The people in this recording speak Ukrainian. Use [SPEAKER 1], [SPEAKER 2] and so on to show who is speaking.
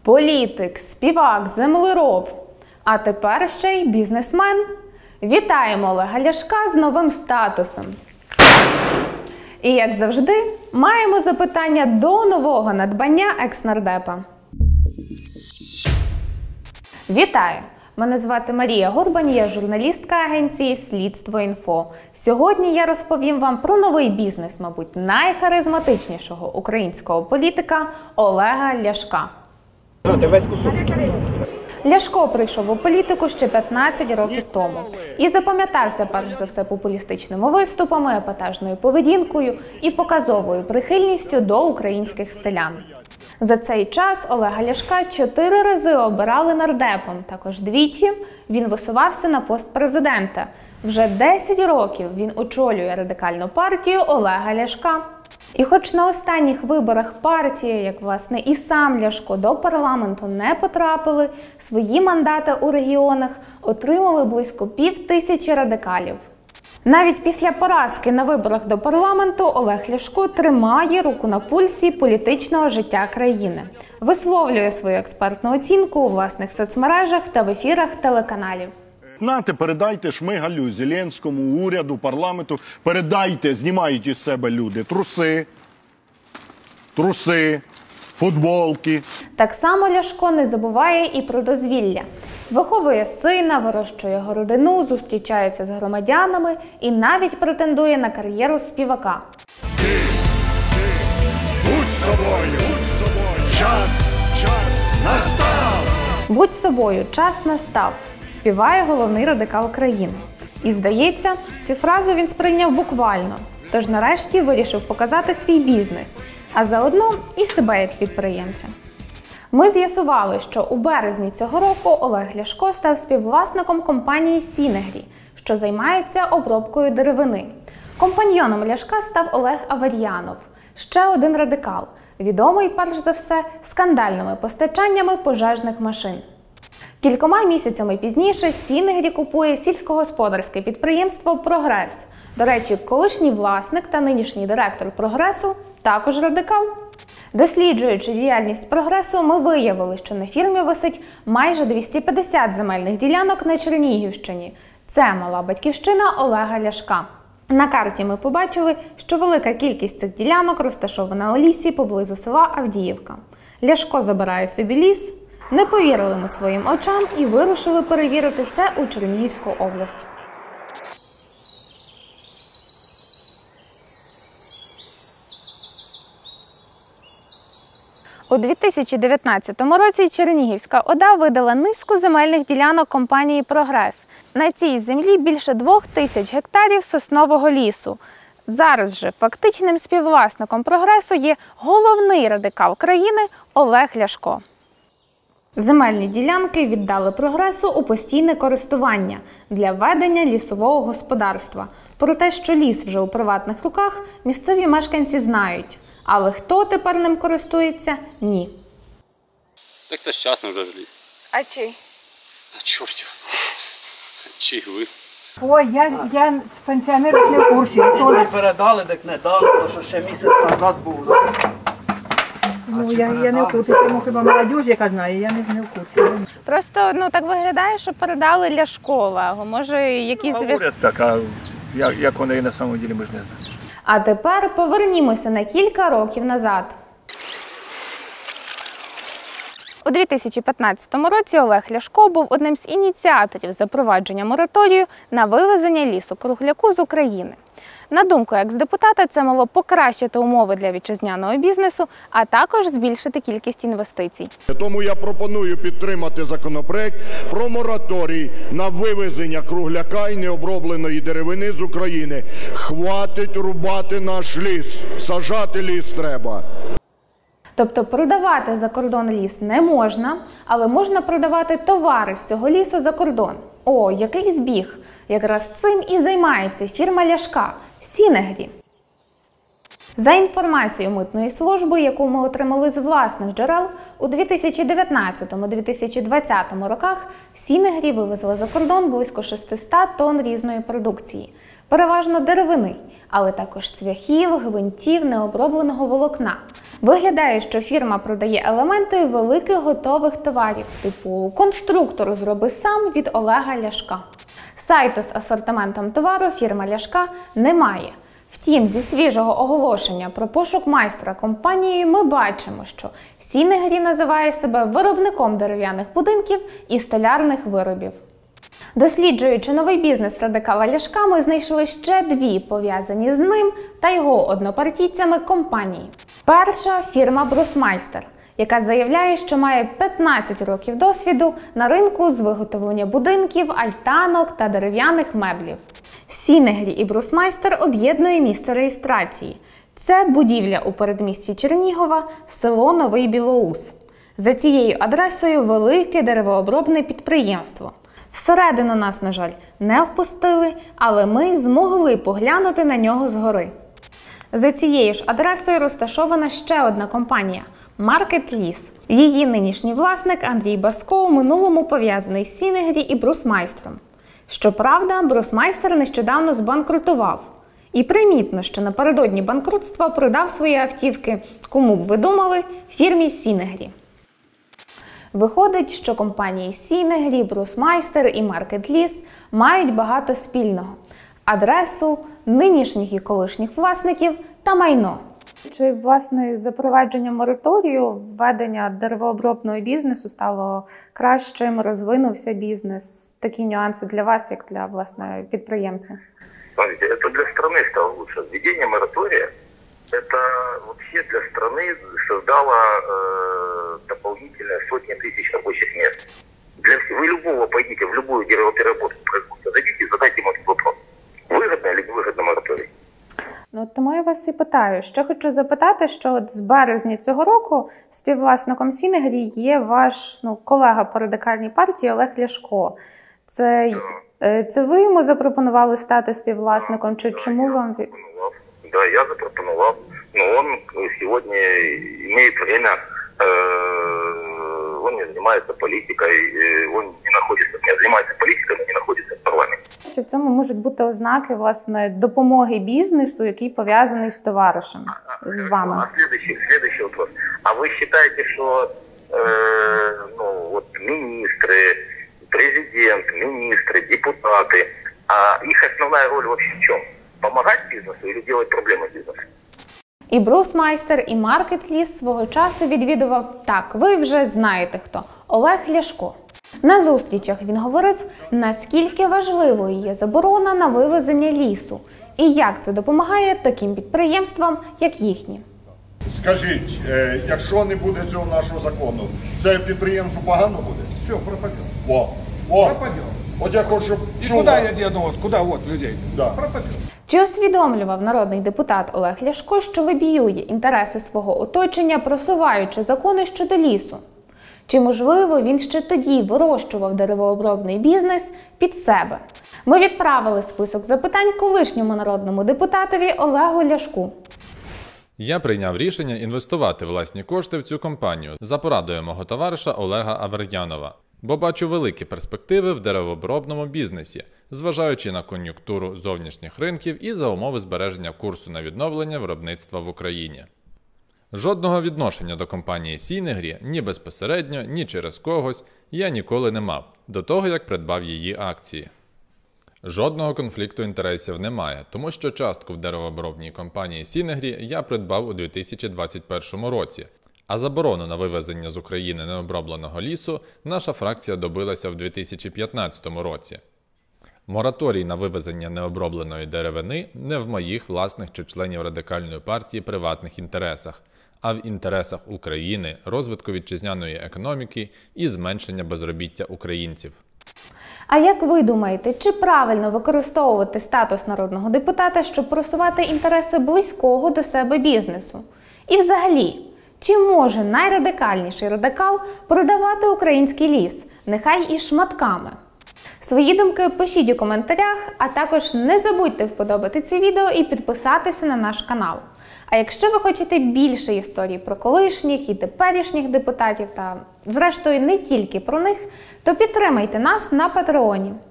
[SPEAKER 1] політик, співак, землероб, а тепер ще й бізнесмен. Вітаємо Олега Ляшка з новим статусом. І, як завжди, маємо запитання до нового надбання екс-нардепа. Вітаю! Мене звати Марія Гурбань, я журналістка агенції «Слідство.Інфо». Сьогодні я розповім вам про новий бізнес, мабуть, найхаризматичнішого українського політика Олега Ляшка. Ляшко прийшов у політику ще 15 років тому і запам'ятався перш за все популістичними виступами, епатажною поведінкою і показовою прихильністю до українських селян. За цей час Олега Ляшка 4 рази обирали нардепом, також двічі він висувався на пост президента. Вже 10 років він очолює радикальну партію Олега Ляшка. І хоч на останніх виборах партії, як власне і сам Ляшко, до парламенту не потрапили, свої мандати у регіонах отримали близько 5000 радикалів. Навіть після поразки на виборах до парламенту Олег Ляшко тримає руку на пульсі політичного життя країни. Висловлює свою експертну оцінку у власних соцмережах та в ефірах телеканалів.
[SPEAKER 2] Нате, передайте Шмигалю, Зеленському, уряду, парламенту, передайте, знімають із себе люди труси, футболки.
[SPEAKER 1] Так само Ляшко не забуває і про дозвілля. Виховує сина, вирощує городину, зустрічається з громадянами і навіть претендує на кар'єру співака.
[SPEAKER 2] Будь собою, час настав!
[SPEAKER 1] Будь собою, час настав, співає головний радикал країни. І здається, цю фразу він сприйняв буквально, тож нарешті вирішив показати свій бізнес, а заодно і себе як підприємця. Ми з'ясували, що у березні цього року Олег Ляшко став співвласником компанії «Сінегрі», що займається обробкою деревини. Компаньйоном Ляшка став Олег Авер'янов, ще один радикал, відомий перш за все скандальними постачаннями пожежних машин. Кількома місяцями пізніше «Сінегрі» купує сільськогосподарське підприємство «Прогрес». До речі, колишній власник та нинішній директор «Прогресу» також радикал. Досліджуючи діяльність «Прогресу», ми виявили, що на фірмі висить майже 250 земельних ділянок на Чернігівщині. Це мала батьківщина Олега Ляшка. На карті ми побачили, що велика кількість цих ділянок розташована у лісі поблизу села Авдіївка. Ляшко забирає собі ліс. Не повірили ми своїм очам і вирушили перевірити це у Чернігівську область. У 2019 році Чернігівська ОДА видала низку земельних ділянок компанії «Прогрес». На цій землі більше 2000 гектарів соснового лісу. Зараз же фактичним співвласником «Прогресу» є головний радикал країни Олег Ляшко. Земельні ділянки віддали «Прогресу» у постійне користування для ведення лісового господарства. Про те, що ліс вже у приватних руках, місцеві мешканці знають. Але хто тепер ним користується – ні.
[SPEAKER 3] Так це ж часно вже ж ліс.
[SPEAKER 1] А чий?
[SPEAKER 3] А чорт його. Чий ви?
[SPEAKER 4] Ой, я з пенсіонерів не в курсі.
[SPEAKER 5] Якщо передали, так не дали, то що ще місяць назад був.
[SPEAKER 4] Ну, я не в курсі, тому хіба молодіж, яка знає, я не в курсі.
[SPEAKER 1] Просто так виглядає, що передали Ляшко Олегу. Може, якісь зв'язки?
[SPEAKER 6] Говорять так, а як вони і на самом деле, ми ж не знаємо.
[SPEAKER 1] А тепер повернімося на кілька років назад. У 2015 році Олег Ляшко був одним з ініціаторів запровадження мораторію на вивезення лісу-кругляку з України. На думку екс-депутата, це мало покращити умови для вітчизняного бізнесу, а також збільшити кількість інвестицій.
[SPEAKER 2] Тому я пропоную підтримати законопроект про мораторій на вивезення кругляка і необробленої деревини з України. Хватить рубати наш ліс, саджати ліс треба.
[SPEAKER 1] Тобто продавати за кордон ліс не можна, але можна продавати товари з цього лісу за кордон. О, який збіг! Якраз цим і займається фірма Ляшка – «Сінегрі». За інформацією Митної служби, яку ми отримали з власних джерел, у 2019-2020 роках «Сінегрі» вивезли за кордон близько 600 тонн різної продукції. переважно деревини, але також цвяхів, гвинтів, необробленого волокна. Виглядає, що фірма продає елементи великих готових товарів, типу «Конструктор зроби сам» від Олега Ляшка. Сайту з асортиментом товару фірма Ляшка не має. Втім, зі свіжого оголошення про пошук майстра компанії ми бачимо, що Сінегрі називає себе виробником дерев'яних будинків і столярних виробів. Досліджуючи новий бізнес радикала Ляшка, ми знайшли ще дві пов'язані з ним та його однопартійцями компанії. Перша – фірма Брусмайстер, яка заявляє, що має 15 років досвіду на ринку з виготовлення будинків, альтанок та дерев'яних меблів. Сінегрі і Брусмайстер об'єднує місце реєстрації. Це будівля у передмісті Чернігова, село Новий Білоус. За цією адресою велике деревообробне підприємство. Всередину нас, на жаль, не впустили, але ми змогли поглянути на нього згори. За цією ж адресою розташована ще одна компанія – Маркет Ліс. Її нинішній власник Андрій Баско у минулому пов'язаний з Сінегрі і Брусмайстером. Щоправда, Брусмайстер нещодавно збанкрутував. І примітно, що напередодні банкрутства продав свої автівки, кому б ви думали, фірмі Сінегрі. Виходить, що компанії Сінегрі, Брусмайстер і Маркет Ліс мають багато спільного – адресу, нинішніх і колишніх власників та майно. Чи, власне, з запровадженням мораторію введення деревообробного бізнесу стало кращим, розвинувся бізнес? Такі нюанси для вас, як для, власне, підприємця?
[SPEAKER 7] Смотрите, это для страны стало лучше. Введение моратория, это вообще для страны создало дополнительные сотни тысяч рабочих мест. Вы любого пойдите в любую деревопереработку, производство, зайдите и задайте ему этот вопрос. Выгодно или невыгодно мораторий?
[SPEAKER 1] Ну, тому я вас і питаю. Ще хочу запитати, що от з березня цього року співвласником Сінегрі є ваш колега по радикальній партії Олег Ляшко. Це ви йому запропонували стати співвласником, чи чому вам...
[SPEAKER 7] Да, я запропонував. Но он сегодня имеет время, он не занимается политикой, он не занимается политикой, но не находится в парламенте.
[SPEAKER 1] Чи в цьому можуть бути ознаки, власне, допомоги бізнесу, який пов'язаний з товаришем, з вами?
[SPEAKER 7] Следующий вопрос. А вы считаете, что министры, президент, министры, депутаты, их основная роль вообще в чем? Помогать бизнесу или делать проблемы бизнесу?
[SPEAKER 1] І Брусмайстер, і Маркет Ліс свого часу відвідував, так, ви вже знаєте хто, Олег Ляшко. На зустрічах він говорив, наскільки важливою є заборона на вивезення лісу і як це допомагає таким підприємствам, як їхні.
[SPEAKER 2] Скажіть, якщо не буде цього нашого закону, це підприємство погано буде?
[SPEAKER 8] Все, пропадет.
[SPEAKER 2] Пропадет. От я хочу, щоб чула.
[SPEAKER 8] Куда я дену, куда людей?
[SPEAKER 2] Да.
[SPEAKER 8] Пропадет.
[SPEAKER 1] Чи усвідомлював народний депутат Олег Ляшко, що лобіює інтереси свого оточення, просуваючи закони щодо лісу? Чи, можливо, він ще тоді вирощував деревообробний бізнес під себе? Ми відправили список запитань колишньому народному депутатові Олегу Ляшку.
[SPEAKER 9] Я прийняв рішення інвестувати власні кошти в цю компанію за порадою мого товариша Олега Авер'янова, бо бачу великі перспективи в деревообробному бізнесі, зважаючи на кон'юнктуру зовнішніх ринків і за умови збереження курсу на відновлення виробництва в Україні. Жодного відношення до компанії Сінегрі ні безпосередньо, ні через когось я ніколи не мав, до того як придбав її акції. Жодного конфлікту інтересів немає, тому що частку в деревообробній компанії Сінегрі я придбав у 2021 році, а заборону на вивезення з України необробленого лісу наша фракція добилася в 2015 році. Мораторій на вивезення необробленої деревини не в моїх власних чи членів Радикальної партії приватних інтересах, а в інтересах України, розвитку вітчизняної економіки і зменшення безробіття українців.
[SPEAKER 1] А як ви думаєте, чи правильно використовувати статус народного депутата, щоб просувати інтереси близького до себе бізнесу? І взагалі, чи може найрадикальніший радикал продавати український ліс, нехай і шматками? Свої думки пишіть у коментарях, а також не забудьте вподобати це відео і підписатися на наш канал. А якщо ви хочете більше історій про колишніх і теперішніх депутатів та, зрештою, не тільки про них, то підтримайте нас на Патреоні.